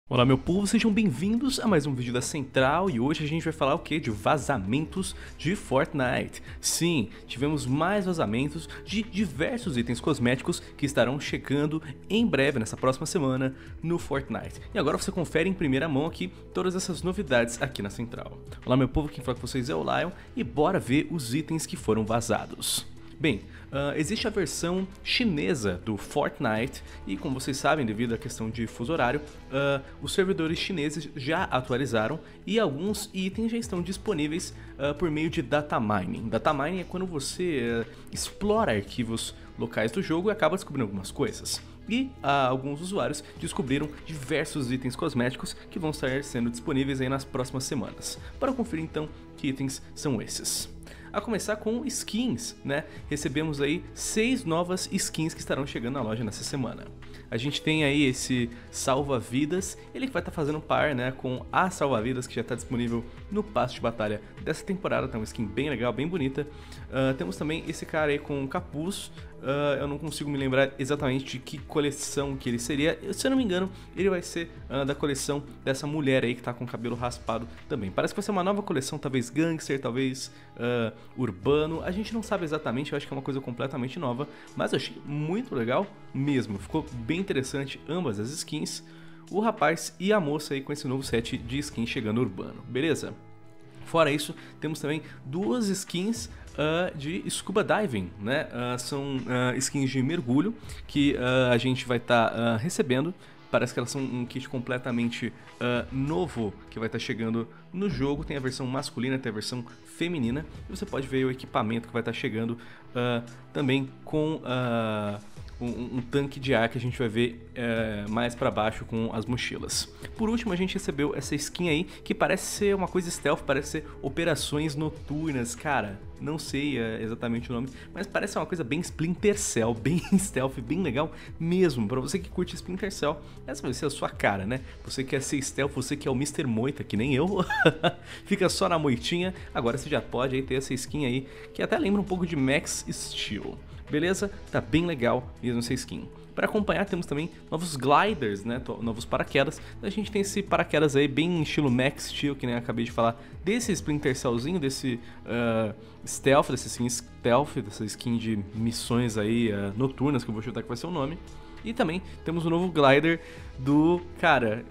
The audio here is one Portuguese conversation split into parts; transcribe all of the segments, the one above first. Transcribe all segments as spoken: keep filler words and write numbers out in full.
Olá meu povo, sejam bem-vindos a mais um vídeo da Central e hoje a gente vai falar o que? De vazamentos de Fortnite. Sim, tivemos mais vazamentos de diversos itens cosméticos que estarão chegando em breve, nessa próxima semana, no Fortnite. E agora você confere em primeira mão aqui todas essas novidades aqui na Central. Olá meu povo, quem fala com vocês é o Lion e bora ver os itens que foram vazados. Bem, uh, existe a versão chinesa do Fortnite e, como vocês sabem, devido à questão de fuso horário, uh, os servidores chineses já atualizaram e alguns itens já estão disponíveis uh, por meio de data mining. Data mining é quando você uh, explora arquivos locais do jogo e acaba descobrindo algumas coisas. E uh, alguns usuários descobriram diversos itens cosméticos que vão estar sendo disponíveis aí nas próximas semanas. Para conferir então que itens são esses. A começar com skins, né? Recebemos aí seis novas skins que estarão chegando na loja nessa semana. A gente tem aí esse salva-vidas, ele vai estar fazendo par, né, com a salva-vidas que já está disponível no passe de batalha dessa temporada, tá uma skin bem legal, bem bonita. Uh, temos também esse cara aí com capuz, uh, eu não consigo me lembrar exatamente de que coleção que ele seria, se eu não me engano, ele vai ser uh, da coleção dessa mulher aí que tá com o cabelo raspado também. Parece que vai ser uma nova coleção, talvez gangster, talvez uh, urbano, a gente não sabe exatamente, eu acho que é uma coisa completamente nova, mas eu achei muito legal mesmo, ficou bem interessante ambas as skins, o rapaz e a moça aí com esse novo set de skins chegando urbano, beleza? Fora isso, temos também duas skins uh, de scuba diving, né? Uh, são uh, skins de mergulho que uh, a gente vai estar tá, uh, recebendo. Parece que elas são um kit completamente uh, novo que vai estar tá chegando no jogo. Tem a versão masculina, tem a versão feminina. E você pode ver o equipamento que vai estar tá chegando uh, também com uh, um, um tanque de ar que a gente vai ver uh, mais para baixo com as mochilas. Por último, a gente recebeu essa skin aí que parece ser uma coisa stealth, parece ser operações noturnas. Cara, não sei uh, exatamente o nome, mas parece uma coisa bem Splinter Cell, bem stealth, bem legal mesmo. Para você que curte Splinter Cell, essa vai ser a sua cara, né? Você quer ser stealth, você que é o mister Moita, que nem eu, fica só na moitinha. Agora você já pode aí ter essa skin aí, que até lembra um pouco de Max Steel. Beleza? Tá bem legal mesmo essa skin. Para acompanhar temos também novos gliders, né, novos paraquedas. A gente tem esse paraquedas aí bem estilo Max Steel, que nem eu acabei de falar, desse Splinter Cellzinho, desse uh, stealth, desse skin stealth, dessa skin de missões aí uh, noturnas, que eu vou chutar que vai ser o nome. E também temos o novo glider do... cara...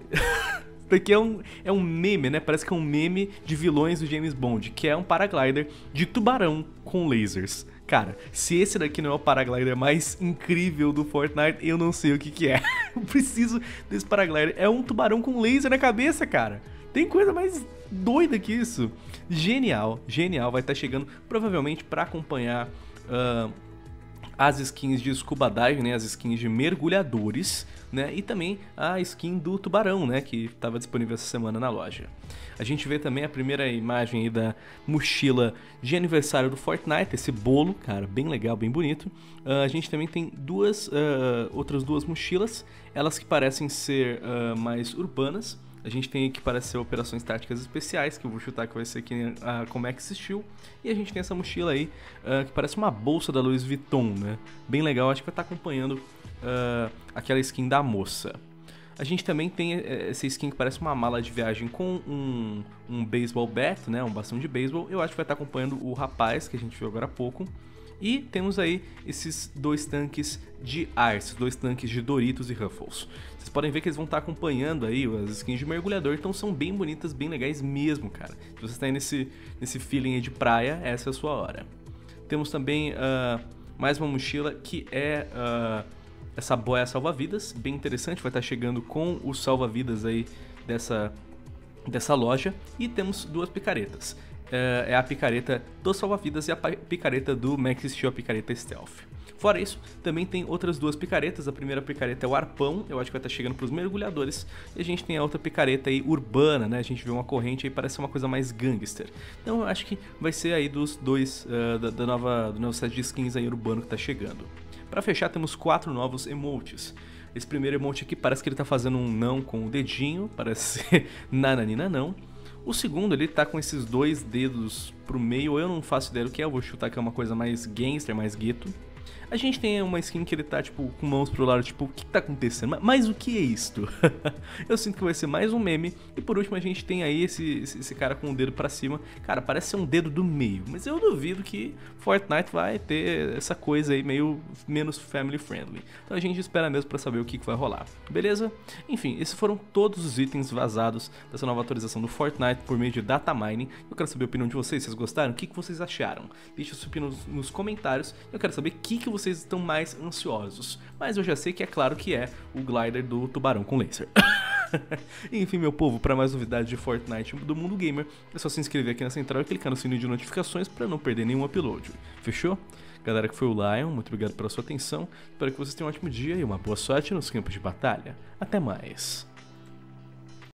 Daqui é um, é um meme, né? Parece que é um meme de vilões do James Bond, que é um paraglider de tubarão com lasers. Cara, se esse daqui não é o paraglider mais incrível do Fortnite, eu não sei o que que é. Eu preciso desse paraglider. É um tubarão com laser na cabeça, cara. Tem coisa mais doida que isso. Genial, genial. Vai estar chegando provavelmente para acompanhar... Uh, as skins de scuba diving, né, as skins de mergulhadores, né, e também a skin do tubarão, né, que estava disponível essa semana na loja. A gente vê também a primeira imagem aí da mochila de aniversário do Fortnite, esse bolo, cara, bem legal, bem bonito. Uh, a gente também tem duas, uh, outras duas mochilas, elas que parecem ser uh, mais urbanas. A gente tem aqui que parece ser operações táticas especiais, que eu vou chutar que vai ser aqui uh, como é que existiu. E a gente tem essa mochila aí, uh, que parece uma bolsa da Louis Vuitton, né? Bem legal, acho que vai estar acompanhando uh, aquela skin da moça. A gente também tem essa skin que parece uma mala de viagem com um, um baseball bat, né? Um bastão de beisebol. Eu acho que vai estar acompanhando o rapaz, que a gente viu agora há pouco. E temos aí esses dois tanques de ar, esses dois tanques de Doritos e Ruffles. Vocês podem ver que eles vão estar acompanhando aí as skins de mergulhador, então são bem bonitas, bem legais mesmo, cara. Se você está aí nesse, nesse feeling aí de praia, essa é a sua hora. Temos também uh, mais uma mochila que é uh, essa boia salva-vidas, bem interessante, vai estar chegando com o salva-vidas aí dessa, dessa loja. E temos duas picaretas. É a picareta do salva-vidas e a picareta do Max Steel, a picareta Stealth. Fora isso, também tem outras duas picaretas. A primeira picareta é o arpão, eu acho que vai estar chegando para os mergulhadores. E a gente tem a outra picareta aí urbana, né? A gente vê uma corrente aí, parece uma coisa mais gangster. Então eu acho que vai ser aí dos dois, uh, da, da nova, do novo set de skins aí urbano que está chegando. Para fechar, temos quatro novos emotes. Esse primeiro emote aqui parece que ele está fazendo um não com o dedinho, parece ser nananina não. O segundo, ele tá com esses dois dedos pro meio, eu não faço ideia do que é, eu vou chutar que é uma coisa mais gangster, mais gueto. A gente tem uma skin que ele tá, tipo, com mãos pro lado, tipo, o que tá acontecendo? Mas o que é isto? Eu sinto que vai ser mais um meme. E por último a gente tem aí esse, esse, esse cara com o dedo pra cima. Cara, parece ser um dedo do meio, mas eu duvido que Fortnite vai ter essa coisa aí meio menos family friendly. Então a gente espera mesmo pra saber o que, que vai rolar, beleza? Enfim, esses foram todos os itens vazados dessa nova atualização do Fortnite por meio de data mining. Eu quero saber a opinião de vocês, vocês gostaram? O que, que vocês acharam? Deixa sua opinião nos, nos comentários. Eu quero saber o que, que vocês estão mais ansiosos. Mas eu já sei que é claro que é o glider do tubarão com laser. Enfim, meu povo, para mais novidades de Fortnite do mundo gamer, é só se inscrever aqui na central e clicar no sininho de notificações para não perder nenhum upload. Fechou? Galera que foi o Lion, muito obrigado pela sua atenção. Espero que vocês tenham um ótimo dia e uma boa sorte nos campos de batalha. Até mais!